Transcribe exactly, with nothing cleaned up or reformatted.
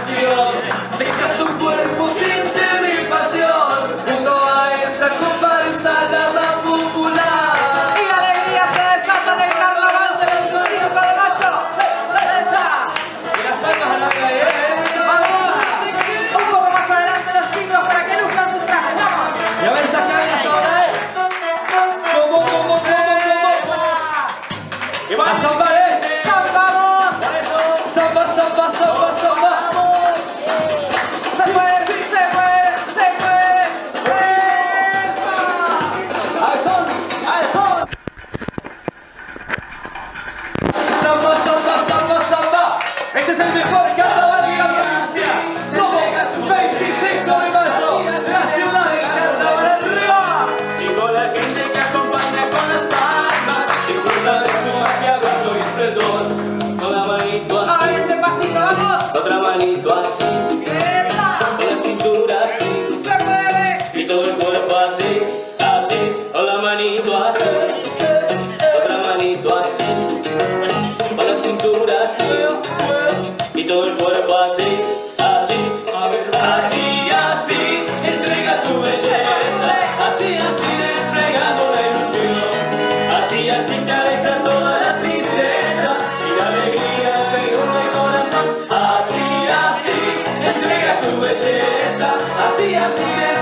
pasión. Deja tu cuerpo, siente mi pasión. Junto a esta comparsa la más popular. Y la alegría se desata en el carnaval del veinticinco de mayo. ¡Esa! Y las palmas a la calle. ¡Vamos! Un poco más adelante los chicos para que luzcan sus trajes. ¡Vamos! Y a ver esas cadenas ahora, ¿eh? ¿Cómo, cómo, cómo, cómo? ¿Qué va a zambar este? ¡Zambamos! Zamba, zamba, zamba, zamba. ¡Se fue! ¡Se fue! ¡Se fue! ¡Esa! ¡Al son! ¡Al son! Zamba, zamba, zamba, zamba. Este es el mejor carnaval de la provincia. Somos veintiséis de mayo, la ciudad del carnaval arriba. Y con la gente que acompaña con las palmas, disfruta de su magia, abrazo y esplendor. Con la manito así, ¡Ay, ese pasito! ¡Vamos! otra manito así, ¡Esa! con la cintura así, ¡Se mueve! y todo el cuerpo así, así, con la manito así, otra manito así, con la cintura así, y todo el cuerpo así, así, así, así, entrega su belleza, así, así, desplegando la ilusión, así, así, te aleja toda la tristeza y la alegría de un corazón, así, así, entrega su belleza, así, así,